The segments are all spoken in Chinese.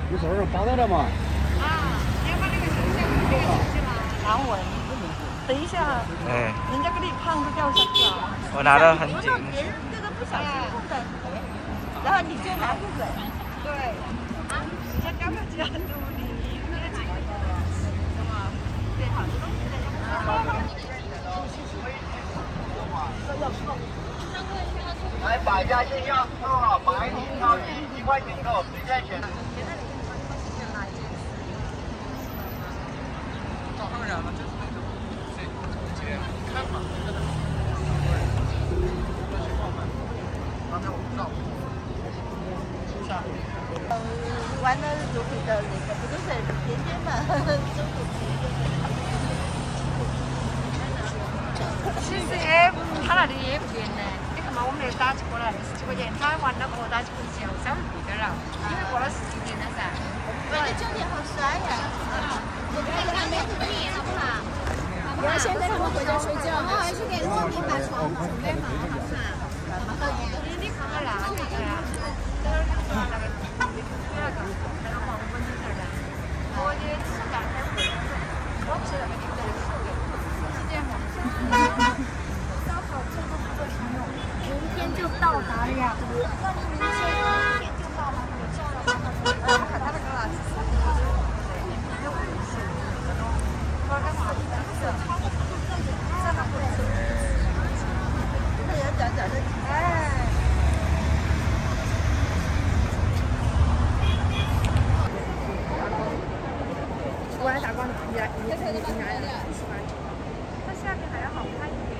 你手上绑到了吗？ 啊，你要把那个绳子给绳子吗？难闻。等一下，哎，人家给你胖子掉下去了。 我拿得很紧。 别人这个不小心碰的，然后你就拿不稳。对，人家掉下去很努力，那个紧，是吗？对，好多东西在来百家姓样啊，白金超1块钱购，随便选。 找他们俩了，就是那个谁，之前看嘛，刚才我不知道。 玩的如何的那个，不就是甜甜嘛，中国其实也，他那里也不便宜。你看嘛，我们那打起过来10几块钱，他玩了过打起过去稍微贵点了，因为过了10几年了噻。我的酒店好帅呀！我看看没图片好不好？ 我现在他们回家睡觉，我还是给后面把床准备好好看。 你看看那个呀，等会儿就说那个。那个黄昏的事儿的，我的吃饭太贵，我不是那个地方的是这样的。明天就到达了呀！那你明天就到了，我叫了他。看他那个啊，有微信，我看是超市，在那不是？那要讲讲的，哎。我还打光你来，它下面还要好看一点，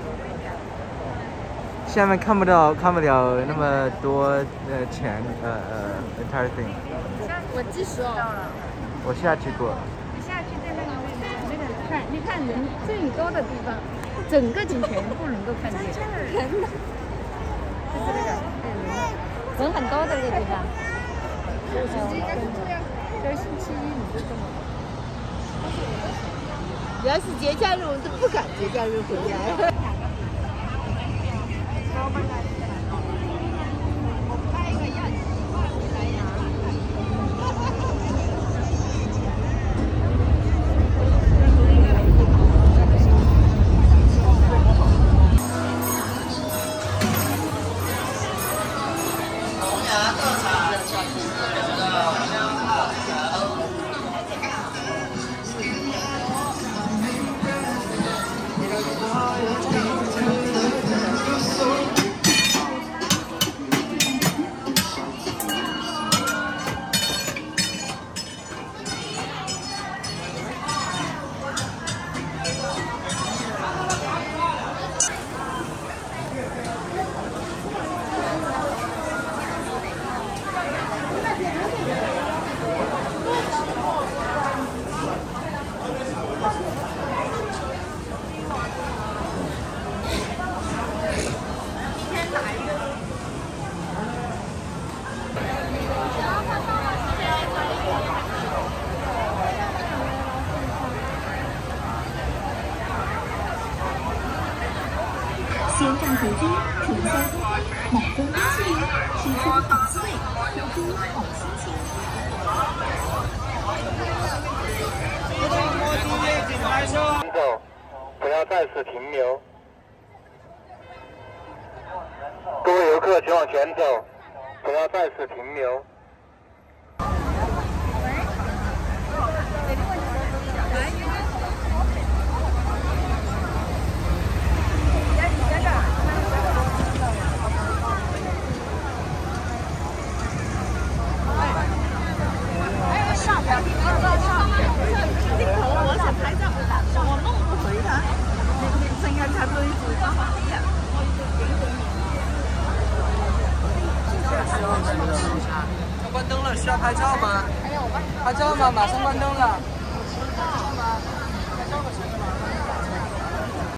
下面看不了那么多钱entire thing。 我计时哦。 我下去过。 你下去在那个看，你看人最多的地方，整个景全部能够看见。人呢？就是那个人很多的那个地方。这星期一你就这么。要是节假日，我都不敢节假日回来。 先上河滨，停下满风空气，吃出好滋味，喝出好心情。 行走，不要在此停留。各位游客请往前走，不要在此停留。 要关灯了，需要拍照吗？拍照吗？马上关灯了。